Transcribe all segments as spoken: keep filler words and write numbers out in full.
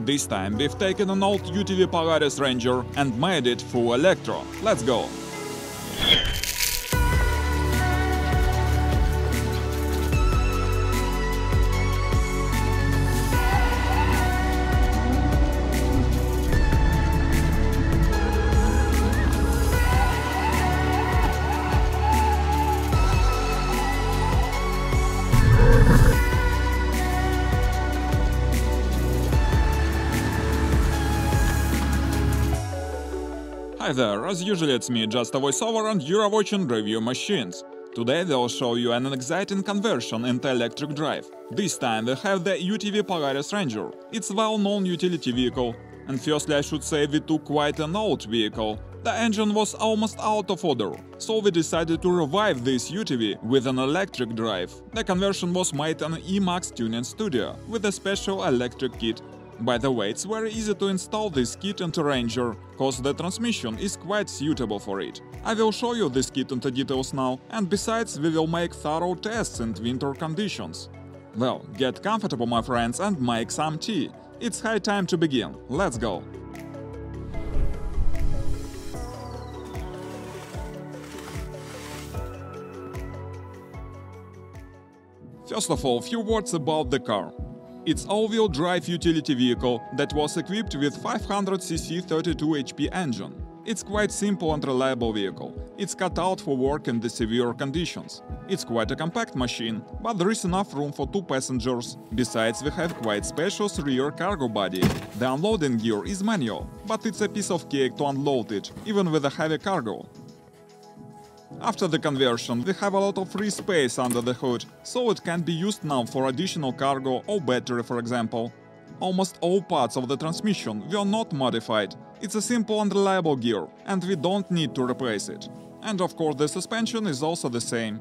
This time we've taken an old U T V Polaris Ranger and made it full electro. Let's go! Hi there, as usual it's me, Just a Voiceover, and you're watching Review Machines. Today we'll show you an exciting conversion into electric drive. This time we have the U T V Polaris Ranger. It's a well-known utility vehicle. And firstly I should say we took quite an old vehicle. The engine was almost out of order, so we decided to revive this U T V with an electric drive. The conversion was made in Emax Tuning Studio with a special electric kit. By the way, it's very easy to install this kit into Ranger, cause the transmission is quite suitable for it. I will show you this kit into details now, and besides we will make thorough tests in winter conditions. Well, get comfortable my friends and make some tea. It's high time to begin. Let's go! First of all, few words about the car. It's all-wheel drive utility vehicle that was equipped with five hundred c c thirty-two H P engine. It's quite simple and reliable vehicle. It's cut out for work in the severe conditions. It's quite a compact machine, but there is enough room for two passengers. Besides, we have quite spacious rear cargo body. The unloading gear is manual, but it's a piece of cake to unload it, even with a heavy cargo. After the conversion, we have a lot of free space under the hood, so it can be used now for additional cargo or battery, for example. Almost all parts of the transmission were not modified. It's a simple and reliable gear, and we don't need to replace it. And of course the suspension is also the same.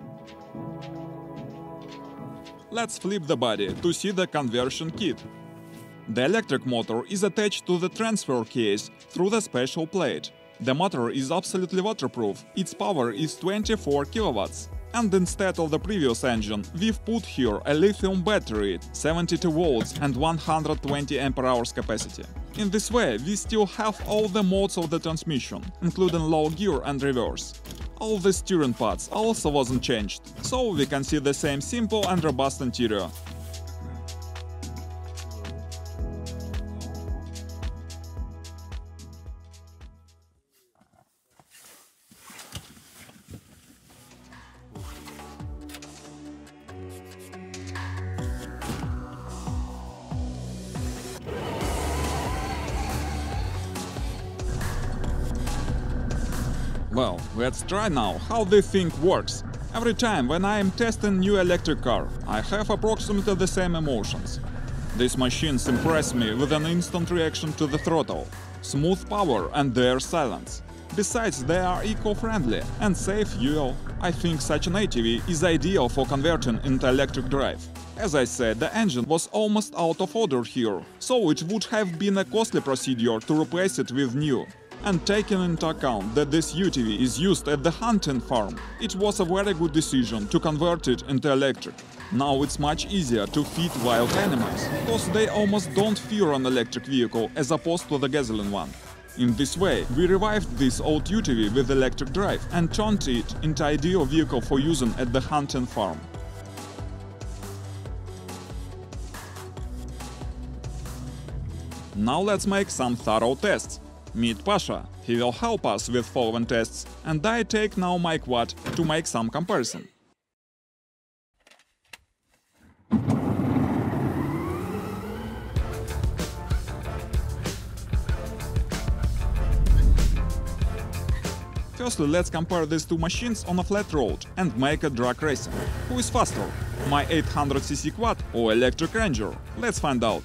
Let's flip the body to see the conversion kit. The electric motor is attached to the transfer case through the special plate. The motor is absolutely waterproof, its power is twenty-four kilowatts. And instead of the previous engine, we've put here a lithium battery, seventy-two volts and one hundred twenty ampere hours capacity. In this way, we still have all the modes of the transmission, including low gear and reverse. All the steering parts also wasn't changed, so we can see the same simple and robust interior. Well, let's try now how this thing works. Every time when I am testing new electric car, I have approximately the same emotions. These machines impress me with an instant reaction to the throttle, smooth power and their silence. Besides, they are eco-friendly and save fuel. I think such an A T V is ideal for converting into electric drive. As I said, the engine was almost out of order here, so it would have been a costly procedure to replace it with new. And taking into account that this U T V is used at the hunting farm, it was a very good decision to convert it into electric. Now it's much easier to feed wild animals, because they almost don't fear an electric vehicle as opposed to the gasoline one. In this way, we revived this old U T V with electric drive and turned it into ideal vehicle for using at the hunting farm. Now let's make some thorough tests. Meet Pasha, he will help us with following tests, and I take now my quad to make some comparison. Firstly, let's compare these two machines on a flat road and make a drag racing. Who is faster, my eight hundred c c quad or electric Ranger? Let's find out.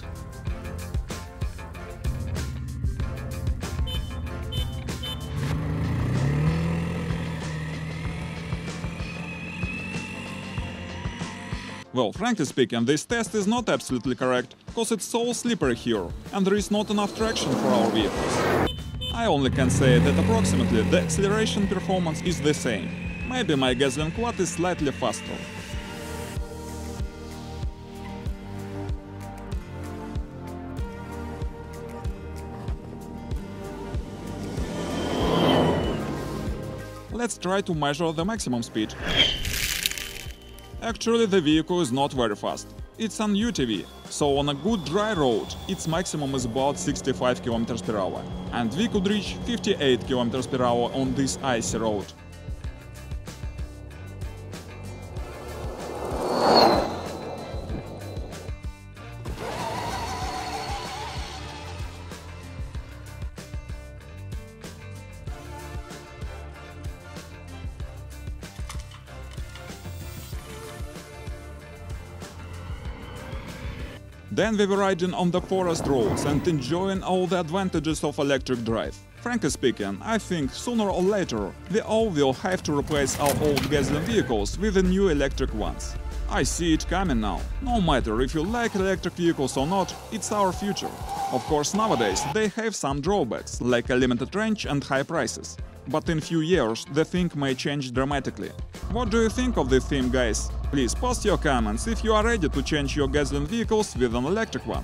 Well, frankly speaking, this test is not absolutely correct, cause it's so slippery here, and there is not enough traction for our vehicles. I only can say that approximately the acceleration performance is the same. Maybe my gasoline quad is slightly faster. Let's try to measure the maximum speed. Actually, the vehicle is not very fast. It's an U T V, so on a good dry road, its maximum is about sixty-five kilometers per hour, and we could reach fifty-eight kilometers per hour on this icy road. Then we were riding on the forest roads and enjoying all the advantages of electric drive. Frankly speaking, I think sooner or later we all will have to replace our old gasoline vehicles with the new electric ones. I see it coming now. No matter if you like electric vehicles or not, it's our future. Of course, nowadays they have some drawbacks, like a limited range and high prices. But in few years the thing may change dramatically. What do you think of this theme, guys? Please post your comments if you are ready to change your gasoline vehicles with an electric one.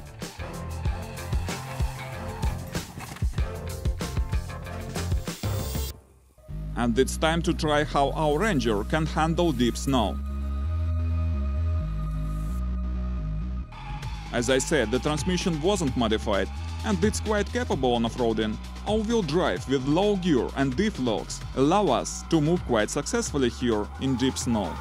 And it's time to try how our Ranger can handle deep snow. As I said, the transmission wasn't modified, and it's quite capable on off-roading. All-wheel drive with low gear and diff locks allow us to move quite successfully here in deep snow.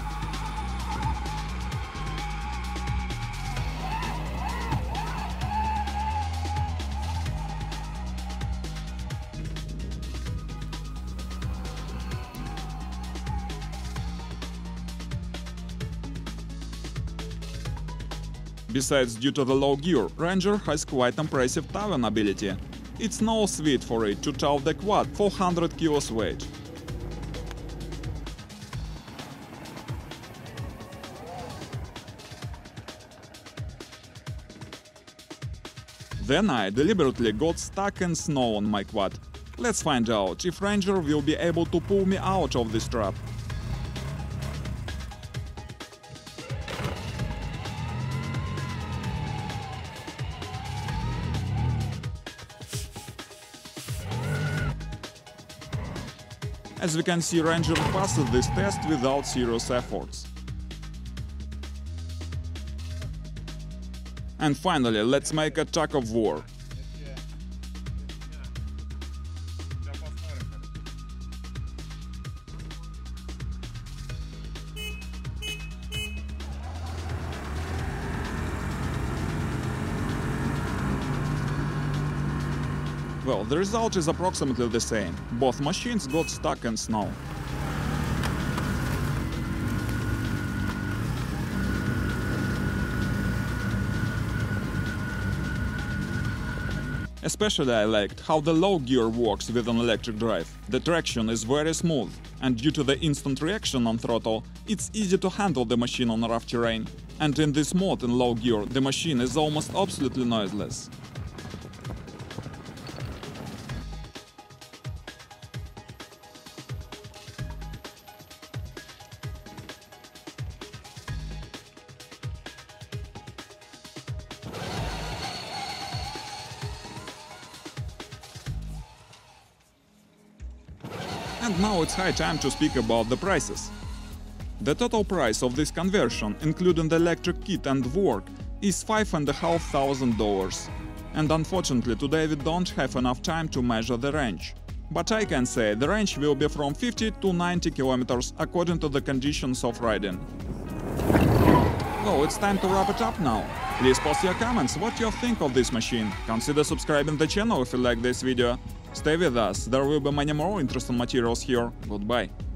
Besides, due to the low gear, Ranger has quite impressive towing ability. It's no sweat for it to tow the quad four hundred kilos weight. Then I deliberately got stuck in snow on my quad. Let's find out if Ranger will be able to pull me out of this trap. As we can see, Ranger passes this test without serious efforts. And finally, let's make a tug of war. Well, the result is approximately the same. Both machines got stuck in snow. Especially I liked how the low gear works with an electric drive. The traction is very smooth, and due to the instant reaction on throttle, it's easy to handle the machine on rough terrain. And in this mode in low gear, the machine is almost absolutely noiseless. And now it's high time to speak about the prices. The total price of this conversion, including the electric kit and work, is five and a half thousand dollars. And unfortunately today we don't have enough time to measure the range. But I can say the range will be from fifty to ninety kilometers according to the conditions of riding. Well, it's time to wrap it up now. Please post your comments what you think of this machine. Consider subscribing the channel if you like this video. Stay with us, there will be many more interesting materials here. Goodbye.